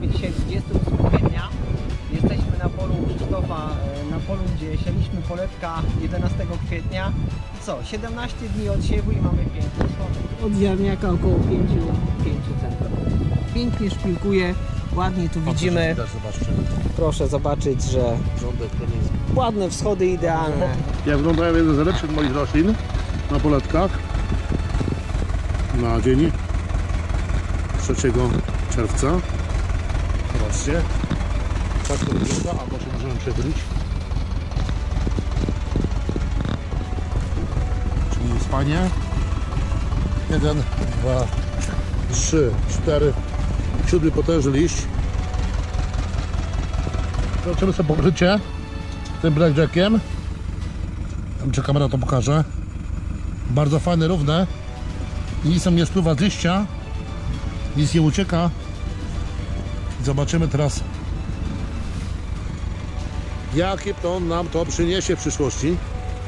Mamy dzisiaj 28 kwietnia. Jesteśmy na polu Krzysztofa, na polu, gdzie sieliśmy poletka 11 kwietnia. I co? 17 dni od siewu i mamy piękny schodek. Od ziarniaka około 5 cm. Pięknie szpilkuje, ładnie tu widzimy. Widać, zobaczcie. Proszę zobaczyć, że Rządek to nie jest. ładne wschody idealne. Jak wyglądają jedne z lepszych moich roślin na poletkach na dzień 3 czerwca. Zobaczcie. Tak to wygląda, albo się możemy przechylić. Czyli jest fajnie. 1, 2, 3, 4, 7 potężny liść. Zobaczymy sobie pokrycie tym blackjackiem. Czy kamera to pokaże. Bardzo fajne, równe. Nic nie spływa z liścia. Nic nie ucieka. Zobaczymy teraz, jaki to nam to przyniesie w przyszłości.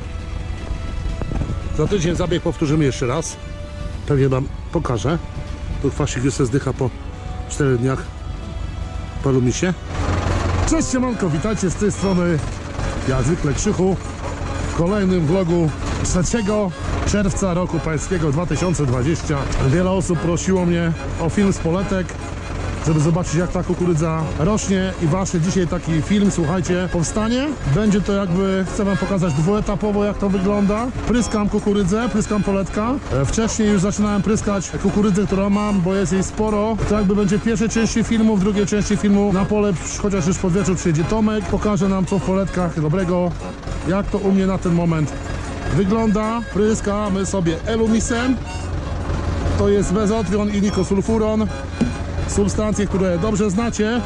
Za tydzień zabieg powtórzymy jeszcze raz. Pewnie wam pokażę. Tu kwasik już się zdycha po 4 dniach po lumisie. Cześć siemanko, witajcie z tej strony jak zwykle Krzychu w kolejnym vlogu 3 czerwca roku pańskiego 2020. Wiele osób prosiło mnie o film z poletek, żeby zobaczyć, jak ta kukurydza rośnie, i właśnie dzisiaj taki film, słuchajcie, powstanie. Będzie to jakby, chcę wam pokazać dwuetapowo, jak to wygląda. Pryskam kukurydzę, pryskam poletka. Wcześniej już zaczynałem pryskać kukurydzę, którą mam, bo jest jej sporo. To jakby będzie pierwszej części filmu, w drugiej części filmu na pole, chociaż już pod wieczór przyjedzie Tomek, pokaże nam, co w poletkach dobrego, jak to u mnie na ten moment wygląda. Pryskamy sobie elumisem. To jest mezotrion i nikosulfuron. Substancje, które dobrze znacie.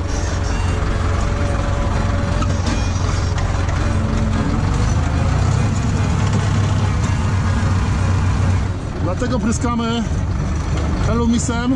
Dlatego pryskamy elumisem,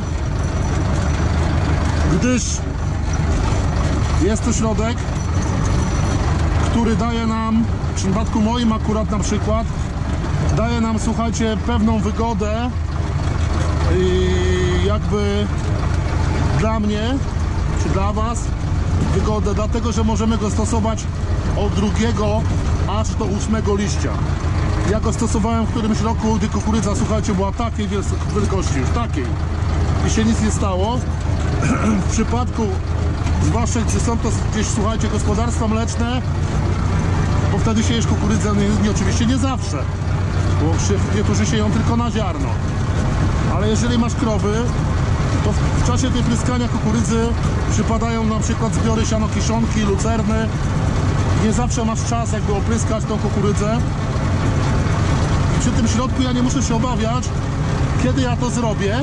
gdyż jest to środek, który daje nam, w przypadku moim akurat na przykład, daje nam, słuchajcie, pewną wygodę i jakby dla mnie, czy dla was, wygodę, dlatego że możemy go stosować od 2 aż do 8 liścia. Ja go stosowałem w którymś roku, gdy kukurydza, słuchajcie, była takiej wielkości, już takiej, i się nic nie stało. W przypadku, zwłaszcza gdy są to gdzieś, słuchajcie, gospodarstwa mleczne, bo wtedy siejesz kukurydzę, nie, oczywiście nie zawsze, bo niektórzy sieją tylko na ziarno, ale jeżeli masz krowy, to w czasie tej pryskania kukurydzy przypadają na przykład zbiory sianokiszonki, lucerny. Nie zawsze masz czas jakby opryskać tą kukurydzę. I przy tym środku ja nie muszę się obawiać, kiedy ja to zrobię.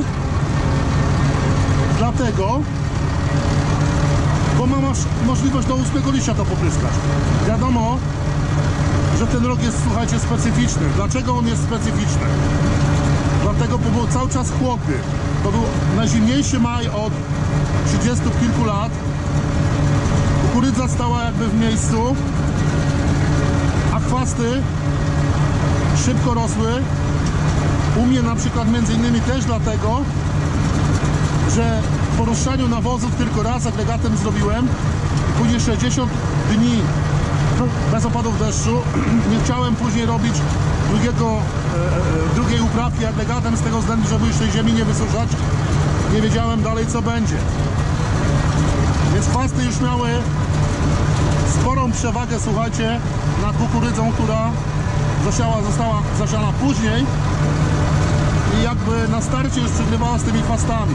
Dlatego, bo mam możliwość do 8 liścia to popryskać. Wiadomo, że ten rok jest, słuchajcie, specyficzny. Dlaczego on jest specyficzny? Dlatego, bo był cały czas chłodny. To był najzimniejszy maj od 30 kilku lat. Kukurydza stała jakby w miejscu, a chwasty szybko rosły. U mnie na przykład między innymi też dlatego, że po ruszaniu nawozów tylko raz agregatem zrobiłem. Później 60 dni bez opadów deszczu. Nie chciałem później robić drugiej uprawki agregatem z tego względu, żeby już tej ziemi nie wysuszać. Nie wiedziałem dalej, co będzie. Więc chwasty już miały sporą przewagę, słuchajcie, nad kukurydzą, która została zasiana później i jakby na starcie już przegrywała z tymi chwastami.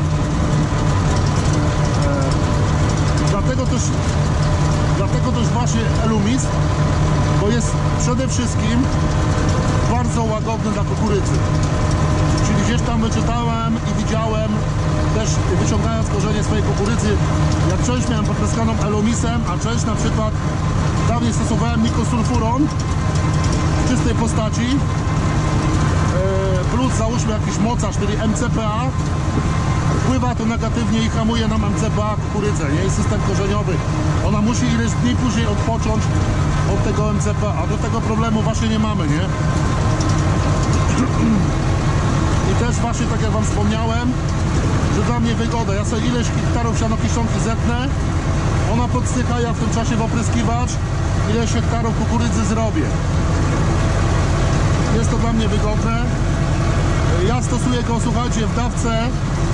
Dlatego też właśnie elumis, bo jest przede wszystkim bardzo łagodny dla kukurydzy. Czyli gdzieś tam wyczytałem i widziałem, też wyciągając korzenie swojej kukurydzy, jak część miałem popryskaną elumisem, a część na przykład dawniej stosowałem nikosulfuron w czystej postaci, plus załóżmy jakiś mocarz, czyli MCPA. Wpływa to negatywnie i hamuje nam MCPA kukurydzę, nie? Jest system korzeniowy. Ona musi ileś dni później odpocząć od tego MCPA, a do tego problemu właśnie nie mamy, nie? I też właśnie, tak jak wam wspomniałem, że dla mnie wygoda. Ja sobie ileś hektarów sianokiszonki zetnę, ona podstycha, ja w tym czasie w opryskiwacz ileś hektarów kukurydzy zrobię. Jest to dla mnie wygodne. Ja stosuję go, słuchajcie, w dawce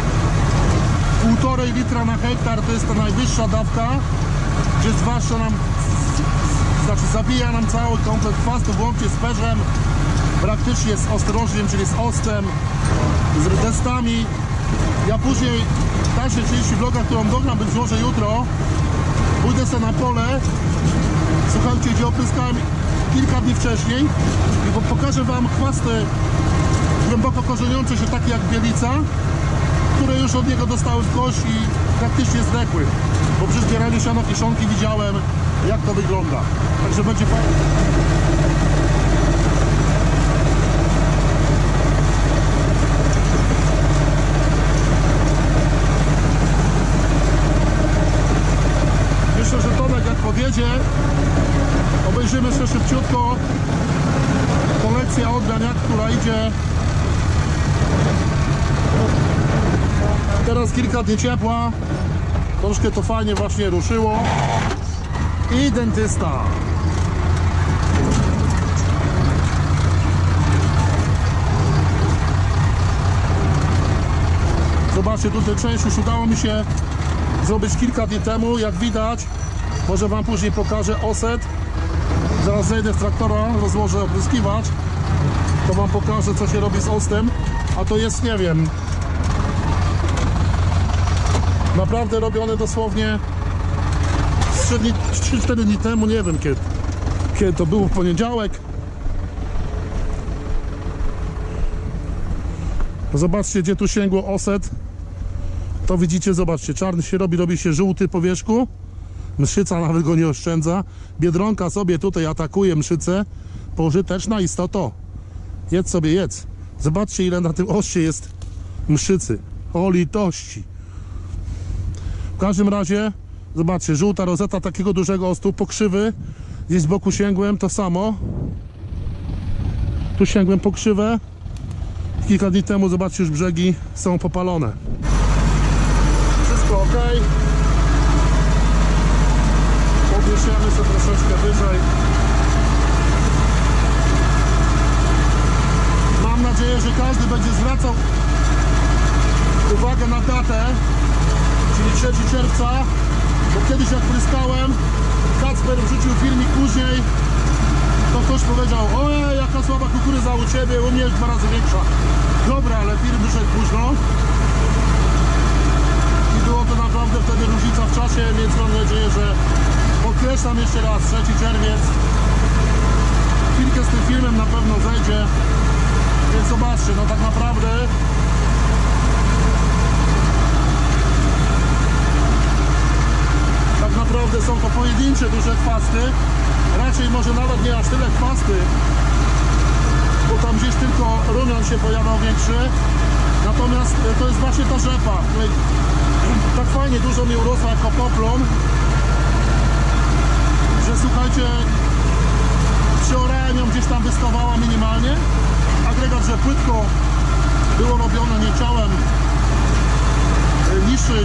1,5 litra na hektar, to jest ta najwyższa dawka, gdzie zwłaszcza nam, znaczy zabija nam cały komplet chwastu, włącznie z perzem, praktycznie z ostrożnym, czyli z ostem, z destami. Ja później w dalszej części vloga, którą dogram, być może jutro, pójdę sobie na pole, słuchajcie, gdzie opryskałem kilka dni wcześniej i pokażę wam chwasty głęboko korzeniące się, takie jak bielica, które już od niego dostały w kość i praktycznie zdechły, bo przy zbieraniu sianokiszonki widziałem, jak to wygląda. Także będzie fajnie. Myślę, że Tomek jak podjedzie, obejrzymy sobie szybciutko kolekcję odmian, która idzie. Teraz kilka dni ciepła, troszkę to fajnie właśnie ruszyło. I dentysta. Zobaczcie, tutaj część już udało mi się zrobić kilka dni temu. Jak widać, może wam później pokażę oset. Zaraz zejdę z traktora, rozłożę opryskiwacz, to wam pokażę, co się robi z ostem. A to jest, nie wiem, naprawdę robione dosłownie 3-4 dni temu, nie wiem kiedy to było, w poniedziałek. Zobaczcie, gdzie tu sięgło oset. To widzicie, zobaczcie, czarny się robi się żółty po wierzchu. Mszyca nawet go nie oszczędza. Biedronka sobie tutaj atakuje mszycę. Pożyteczna istota. Jedz sobie, jedz. Zobaczcie, ile na tym oście jest mszycy. O litości. W każdym razie, zobaczcie, żółta rozeta takiego dużego ostu, pokrzywy. Gdzieś z boku sięgłem, to samo. Tu sięgłem pokrzywę. Kilka dni temu, zobaczcie, już brzegi są popalone. Wszystko ok. Podniesiemy sobie troszeczkę wyżej. Mam nadzieję, że każdy będzie zwracał uwagę na datę, czyli 3 czerwca, bo kiedyś jak pryskałem, Kacper wrzucił filmik później, to ktoś powiedział: ojej, jaka słaba kukurydza u ciebie, u mnie jest 2 razy większa. Dobra, ale film wyszedł późno i było to naprawdę wtedy różnica w czasie, więc mam nadzieję, że podkreślam jeszcze raz, 3 czerwiec, chwilkę z tym filmem na pewno zejdzie, więc zobaczcie, no tak naprawdę są to pojedyncze duże chwasty, raczej może nawet nie aż tyle chwasty, bo tam gdzieś tylko rumian się pojawiał większy, natomiast to jest właśnie ta rzepa, której tak fajnie dużo mi urosła jako poplon, że słuchajcie, przeorałem ją, gdzieś tam wystawała minimalnie, agregat, że płytko było robione, nie chciałem niszczyć,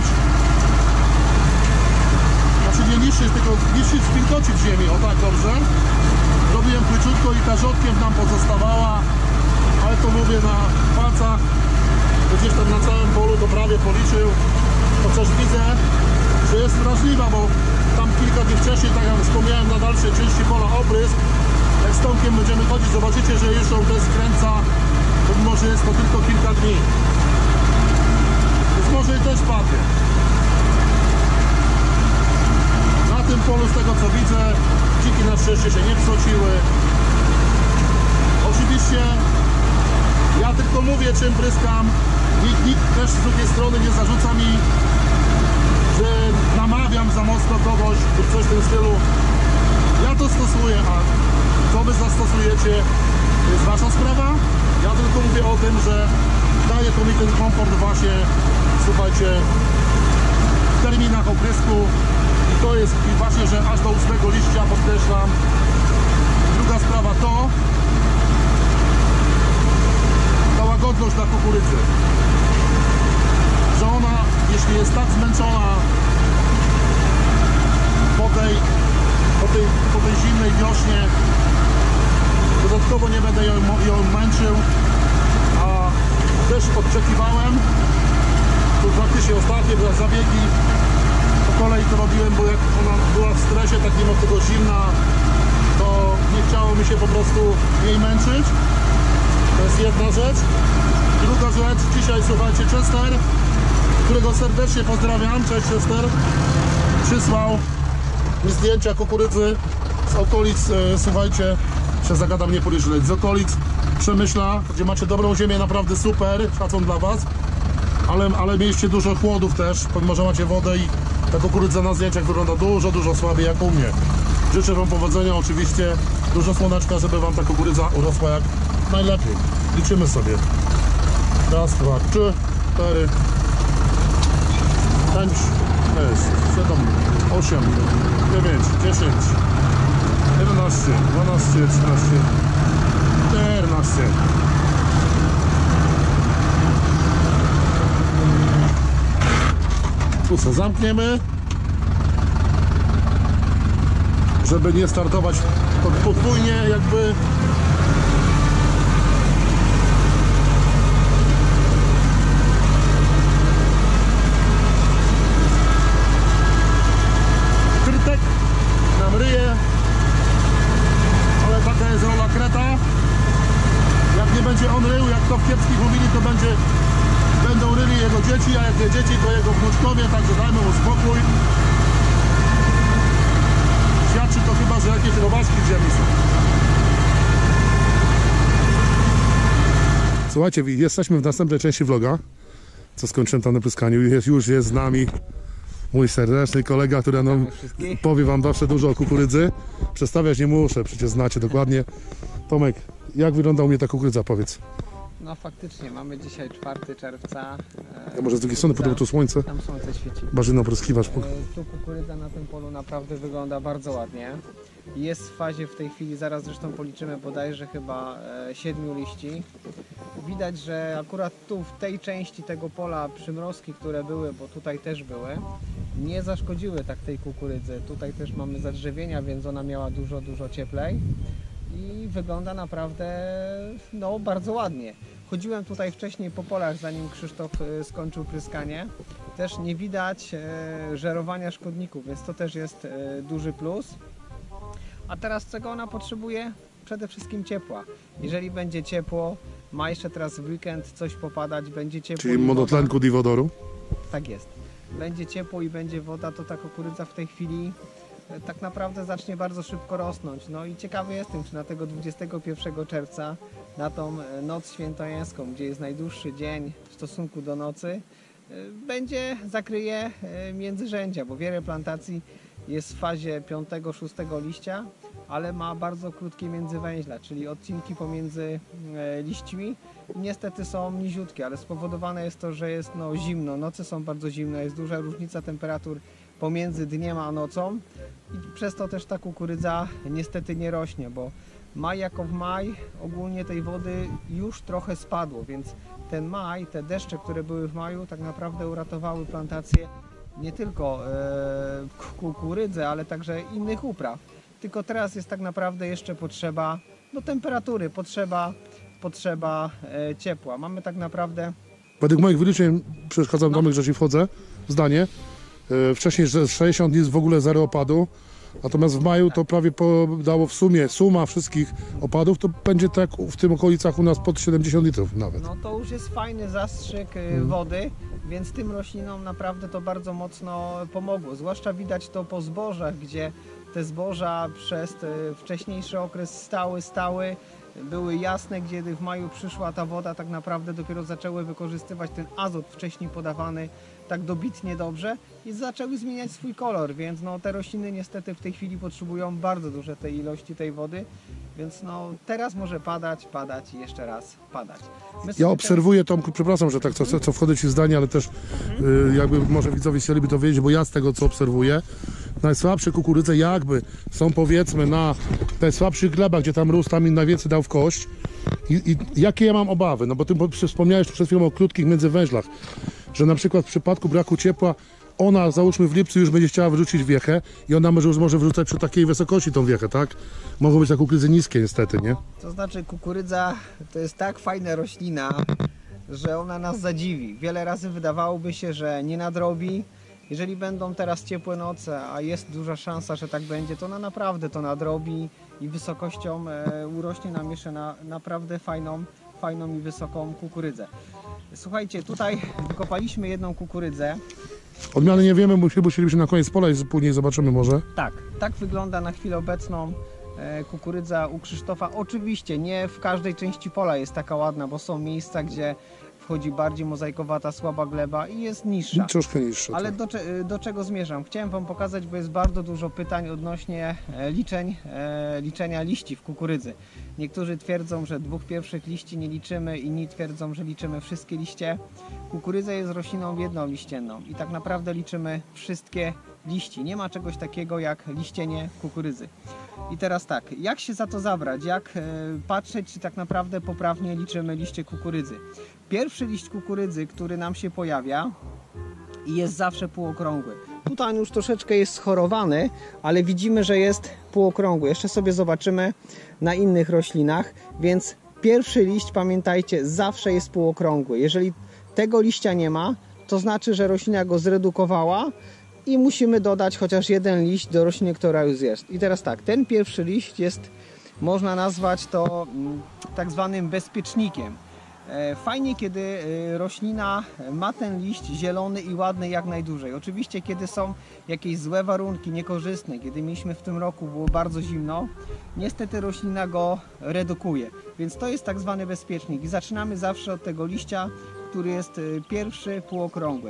znaczy nie niszczyć, tylko niszczyć, wilgocić ziemi, o tak, dobrze. Robiłem płyciutko i ta rzodkiew nam pozostawała, ale to mówię na palcach, gdzieś tam na całym polu to prawie policzył, chociaż widzę, że jest wrażliwa, bo tam kilka dni wcześniej, tak jak wspomniałem, na dalszej części pola oprysk. Jak z Tomkiem będziemy chodzić, zobaczycie, że już ją też skręca, pomimo że jest to tylko kilka dni. Więc może i też padnie. Na tym polu, z tego co widzę, dziki na szczęście się nie wsociły. Oczywiście ja tylko mówię, czym pryskam. Nikt też z drugiej strony nie zarzuca mi, że namawiam za mocno kogoś lub coś w tym stylu. Ja to stosuję, a co wy zastosujecie, to jest wasza sprawa. Ja tylko mówię o tym, że daje to mi ten komfort właśnie, słuchajcie, w terminach oprysku. I to jest właśnie, że aż do 8 liścia, podkreślam. Druga sprawa to ta łagodność dla kukurydzy. że ona, jeśli jest tak zmęczona po tej zimnej wiośnie, dodatkowo nie będę ją męczył, a też oczekiwałem, to praktycznie ostatnie były zabiegi, po kolei to robiłem, bo jak ona była w stresie, tak mimo tego zimna, to nie chciało mi się po prostu jej męczyć. To jest jedna rzecz. Druga rzecz, dzisiaj słuchajcie, Chester, którego serdecznie pozdrawiam, cześć Chester, przysłał mi zdjęcia kukurydzy z okolic, słuchajcie, się zagadam, nie policzyć, z okolic Przemyśla, gdzie macie dobrą ziemię, naprawdę super, szacun dla was, ale mieliście dużo chłodów też, pomimo że macie wodę i ta kukurydza na zdjęciach wygląda dużo słabiej jak u mnie. Życzę wam powodzenia, oczywiście dużo słoneczka, żeby wam ta kukurydza urosła jak najlepiej. Liczymy sobie. Raz, dwa, trzy, 4, 5, 6, 7, 8, 9, 10, 11, 12, 13, 14. Tu sobie zamkniemy, żeby nie startować podwójnie jakby. Krytek nam ryje, ale taka jest rola kreta. Jak nie będzie on rył, jak to w kiepskich mówili, to będą ryli jego dzieci, a jak nie dzieci, to jego wnuczkowie, także dajmy mu spokój. Świadczy to chyba, że jakieś robaczki w ziemi są. Słuchajcie, jesteśmy w następnej części vloga, co skończyłem tam na pryskaniu. Już jest z nami mój serdeczny kolega, który powie wam zawsze dużo o kukurydzy. Przedstawiać nie muszę, przecież znacie dokładnie. Tomek, jak wygląda u mnie ta kukurydza, powiedz. No faktycznie, mamy dzisiaj 4 czerwca. Ja może z drugiej strony, podobno tu słońce. Tam słońce świeci. Barzyna opryskiwacz. Tu kukurydza na tym polu naprawdę wygląda bardzo ładnie. Jest w fazie w tej chwili, zaraz zresztą policzymy, bodajże chyba 7 liści. Widać, że akurat tu w tej części tego pola przymrozki, które były, bo tutaj też były, nie zaszkodziły tak tej kukurydzy. Tutaj też mamy zadrzewienia, więc ona miała dużo cieplej. I wygląda naprawdę no, bardzo ładnie. Chodziłem tutaj wcześniej po polach, zanim Krzysztof skończył pryskanie. Też nie widać żerowania szkodników, więc to też jest duży plus. A teraz czego ona potrzebuje? Przede wszystkim ciepła. Jeżeli będzie ciepło, ma jeszcze teraz w weekend coś popadać, będzie ciepło. Czyli monotlenku diwodoru? Tak jest. Będzie ciepło i będzie woda, to ta kukurydza w tej chwili tak naprawdę zacznie bardzo szybko rosnąć. No i ciekawy jestem, czy na tego 21 czerwca, na tą noc świętojańską, gdzie jest najdłuższy dzień w stosunku do nocy, zakryje międzyrzędzia, bo wiele plantacji jest w fazie 5-6 liścia, ale ma bardzo krótkie międzywęźla, czyli odcinki pomiędzy liśćmi i niestety są niziutkie, ale spowodowane jest to, że jest zimno, noce są bardzo zimne, jest duża różnica temperatur pomiędzy dniem a nocą i przez to też ta kukurydza niestety nie rośnie, bo maj jako w maj ogólnie tej wody już trochę spadło, więc ten maj, te deszcze, które były w maju, tak naprawdę uratowały plantację nie tylko kukurydzy, ale także innych upraw. Tylko teraz jest tak naprawdę jeszcze potrzeba temperatury, potrzeba ciepła. Mamy tak naprawdę... Według moich wyliczeń, przeszkadzam Tomek, że ci wchodzę w zdanie, wcześniej, że 60 dni w ogóle zero opadu, natomiast w maju to prawie dało w sumie, suma wszystkich opadów, to będzie tak w tym okolicach u nas pod 70 litrów nawet. No to już jest fajny zastrzyk wody, więc tym roślinom naprawdę to bardzo mocno pomogło. Zwłaszcza widać to po zbożach, gdzie te zboża przez wcześniejszy okres stały, były jasne, kiedy w maju przyszła ta woda, tak naprawdę dopiero zaczęły wykorzystywać ten azot wcześniej podawany tak dobitnie dobrze i zaczęły zmieniać swój kolor, więc te rośliny niestety w tej chwili potrzebują bardzo duże tej ilości tej wody, więc teraz może padać i jeszcze raz padać. Ja obserwuję, Tomku, przepraszam, że tak co wchodzę ci w zdanie, ale też jakby może widzowie chcieliby to wiedzieć, bo ja z tego co obserwuję, najsłabsze kukurydze jakby są powiedzmy na najsłabszych glebach, gdzie tam rósł, tam im najwięcej dał w kość. I jakie ja mam obawy? No bo ty wspomniałeś przed chwilą o krótkich międzywęźlach. że na przykład w przypadku braku ciepła ona, załóżmy w lipcu, już będzie chciała wyrzucić wiechę i ona już może wyrzucać przy takiej wysokości tą wiechę, tak? Mogą być te kukurydzy niskie niestety, nie? To znaczy kukurydza to jest tak fajna roślina, że ona nas zadziwi. Wiele razy wydawałoby się, że nie nadrobi. Jeżeli będą teraz ciepłe noce, a jest duża szansa, że tak będzie, to ona naprawdę to nadrobi i wysokością urośnie nam jeszcze na naprawdę fajną i wysoką kukurydzę. Słuchajcie, tutaj wykopaliśmy jedną kukurydzę. Odmiany nie wiemy, musielibyśmy na koniec pola i później zobaczymy może. Tak wygląda na chwilę obecną kukurydza u Krzysztofa. Oczywiście nie w każdej części pola jest taka ładna, bo są miejsca, gdzie wchodzi bardziej mozaikowata, słaba gleba i jest niższa. Troszkę niższa. Ale tak. do czego zmierzam? Chciałem Wam pokazać, bo jest bardzo dużo pytań odnośnie liczenia liści w kukurydzy. Niektórzy twierdzą, że 2 pierwszych liści nie liczymy, inni twierdzą, że liczymy wszystkie liście. Kukurydza jest rośliną jednoliścienną i tak naprawdę liczymy wszystkie liści. Nie ma czegoś takiego jak liścienie kukurydzy. I teraz tak, jak się za to zabrać? Jak patrzeć, czy tak naprawdę poprawnie liczymy liście kukurydzy? Pierwszy liść kukurydzy, który nam się pojawia i jest zawsze półokrągły. Tutaj on już troszeczkę jest schorowany, ale widzimy, że jest półokrągły. Jeszcze sobie zobaczymy na innych roślinach, więc pierwszy liść, pamiętajcie, zawsze jest półokrągły. Jeżeli tego liścia nie ma, to znaczy, że roślina go zredukowała i musimy dodać chociaż jeden liść do rośliny, która już jest. I teraz tak, ten pierwszy liść jest, można nazwać to tak zwanym bezpiecznikiem. Fajnie, kiedy roślina ma ten liść zielony i ładny jak najdłużej. Oczywiście, kiedy są jakieś złe warunki, niekorzystne, kiedy mieliśmy w tym roku, było bardzo zimno, niestety roślina go redukuje. Więc to jest tak zwany bezpiecznik i zaczynamy zawsze od tego liścia, który jest pierwszy półokrągły.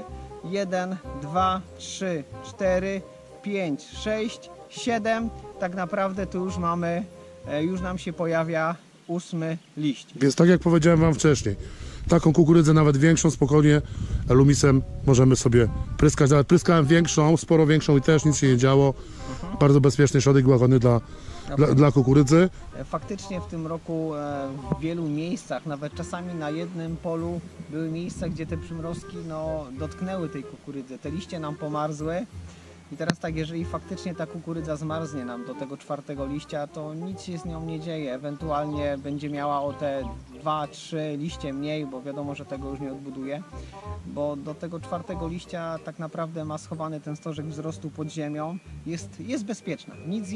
1, 2, 3, 4, 5, 6, 7. Tak naprawdę tu już mamy, już nam się pojawia 8 liść. Więc tak jak powiedziałem Wam wcześniej, taką kukurydzę nawet większą spokojnie lumisem możemy sobie pryskać. Nawet pryskałem większą, sporo większą i też nic się nie działo. Bardzo bezpieczny środek łagodny dla kukurydzy. Faktycznie w tym roku w wielu miejscach, nawet czasami na jednym polu były miejsca, gdzie te przymrozki dotknęły tej kukurydzy. Te liście nam pomarzły. I teraz tak, jeżeli faktycznie ta kukurydza zmarznie nam do tego 4. liścia, to nic się z nią nie dzieje. Ewentualnie będzie miała o te 2-3 liście mniej, bo wiadomo, że tego już nie odbuduje. Bo do tego 4. liścia tak naprawdę ma schowany ten stożek wzrostu pod ziemią. Jest bezpieczna,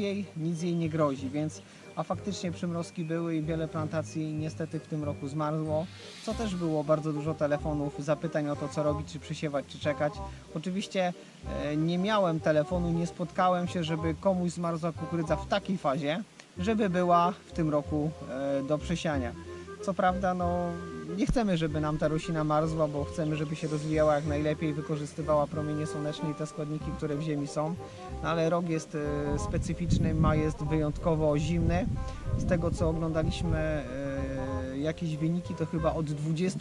nic jej nie grozi, więc a faktycznie przymrozki były i wiele plantacji niestety w tym roku zmarzło, co też było bardzo dużo telefonów, zapytań o to, co robić, czy przysiewać, czy czekać. Oczywiście nie miałem telefonu, nie spotkałem się, żeby komuś zmarzła kukurydza w takiej fazie, żeby była w tym roku do przesiania. Co prawda, nie chcemy, żeby nam ta roślina marzła, bo chcemy, żeby się rozwijała jak najlepiej, wykorzystywała promienie słoneczne i te składniki, które w ziemi są. Ale rok jest specyficzny, maj jest wyjątkowo zimny. Z tego, co oglądaliśmy jakieś wyniki, to chyba od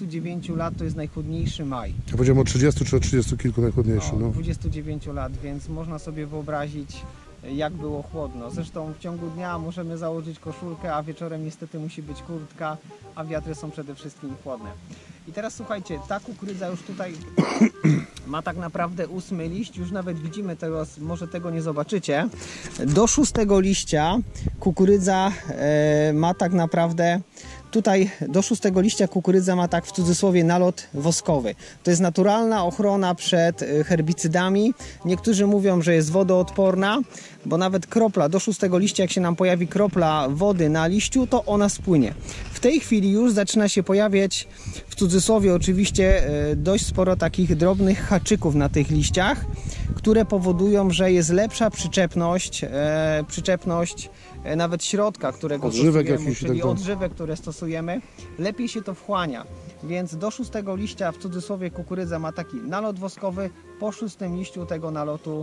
29 lat to jest najchłodniejszy maj. Ja powiedziałem o 30 czy o 30 kilku najchłodniejszy. 29 lat, więc można sobie wyobrazić, jak było chłodno. Zresztą w ciągu dnia możemy założyć koszulkę, a wieczorem niestety musi być kurtka, a wiatry są przede wszystkim chłodne. I teraz słuchajcie, ta kukurydza już tutaj ma tak naprawdę 8 liść, już nawet widzimy teraz, może tego nie zobaczycie. Do 6 liścia kukurydza ma tak naprawdę, tutaj do 6 liścia kukurydza ma tak w cudzysłowie nalot woskowy. To jest naturalna ochrona przed herbicydami. Niektórzy mówią, że jest wodoodporna, bo nawet kropla do 6 liścia, jak się nam pojawi kropla wody na liściu, to ona spłynie. W tej chwili już zaczyna się pojawiać, w cudzysłowie oczywiście, dość sporo takich drobnych haczyków na tych liściach, które powodują, że jest lepsza przyczepność nawet środka, którego odżywek stosujemy, jakiś, czyli tak odżywek, które stosujemy, lepiej się to wchłania. Więc do 6 liścia, w cudzysłowie, kukurydza ma taki nalot woskowy, po 6 liściu tego nalotu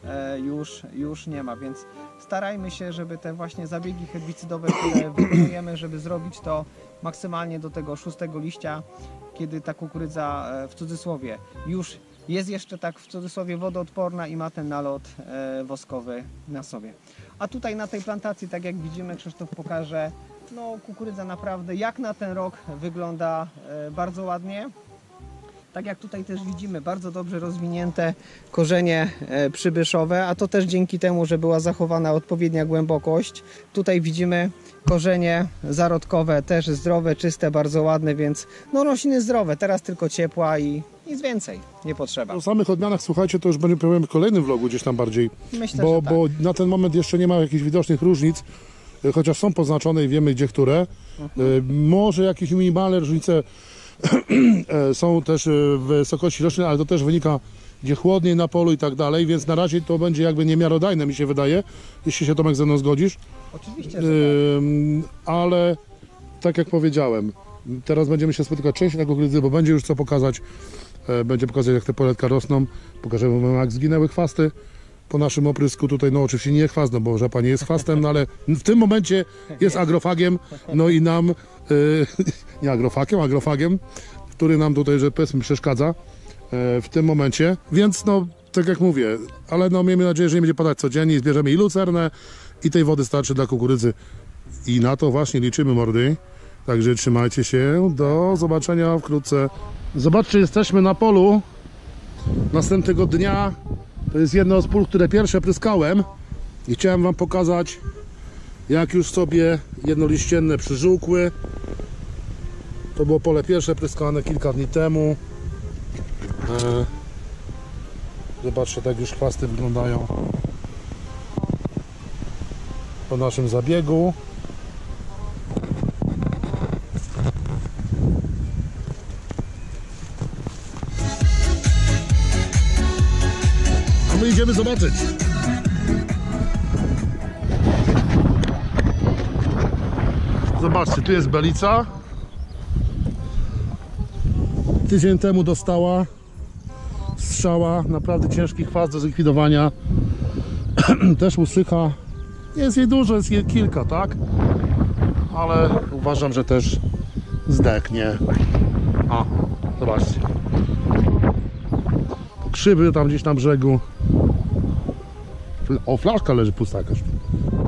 już nie ma, więc starajmy się, żeby te właśnie zabiegi herbicydowe, które wykonujemy, żeby zrobić to maksymalnie do tego 6 liścia, kiedy ta kukurydza, w cudzysłowie, już jest jeszcze tak w cudzysłowie wodoodporna i ma ten nalot woskowy na sobie. A tutaj na tej plantacji, tak jak widzimy, Krzysztof pokaże, kukurydza naprawdę jak na ten rok wygląda bardzo ładnie. Tak jak tutaj też widzimy, bardzo dobrze rozwinięte korzenie przybyszowe, a to też dzięki temu, że była zachowana odpowiednia głębokość. Tutaj widzimy korzenie zarodkowe, też zdrowe, czyste, bardzo ładne, więc no rośliny zdrowe, teraz tylko ciepła i nic więcej nie potrzeba. O samych odmianach, słuchajcie, to już będzie powiem w kolejnym vlogu gdzieś tam bardziej, Myślę, że tak. bo na ten moment jeszcze nie ma jakichś widocznych różnic, chociaż są poznaczone i wiemy gdzie które. Może jakieś minimalne różnice są też w wysokości roślin, ale to też wynika gdzie chłodniej na polu i tak dalej, więc na razie to będzie jakby niemiarodajne, mi się wydaje, jeśli się Tomek ze mną zgodzisz. Oczywiście, że tak. Ale tak jak powiedziałem, teraz będziemy się spotykać częściej na kukurydzy, bo będzie już co pokazać. Będzie pokazać jak te poletka rosną, pokażemy wam jak zginęły chwasty po naszym oprysku tutaj, no oczywiście nie chwast, no bo rzepa nie jest chwastem, no ale w tym momencie jest agrofagiem, no i nam, nie agrofagiem, który nam tutaj, że powiedzmy przeszkadza w tym momencie, więc no tak jak mówię, ale no miejmy nadzieję, że nie będzie padać codziennie i zbierzemy i lucernę i tej wody starczy dla kukurydzy i na to właśnie liczymy, mordy. Także trzymajcie się, do zobaczenia wkrótce. Zobaczcie, jesteśmy na polu następnego dnia. To jest jedno z pól, które pierwsze pryskałem i chciałem wam pokazać jak już sobie jednoliścienne przyżółkły. To było pole pierwsze pryskane kilka dni temu. Zobaczcie, tak już chwasty wyglądają po naszym zabiegu. A my idziemy zobaczyć. Zobaczcie, tu jest belica. Tydzień temu dostała strzała, naprawdę ciężki chwast do zlikwidowania. Też usycha. Nie jest jej dużo, jest jej kilka, tak? Ale uważam, że też zdechnie. A, zobaczcie. Krzywy tam gdzieś na brzegu. O, flaszka leży pusta jakaś.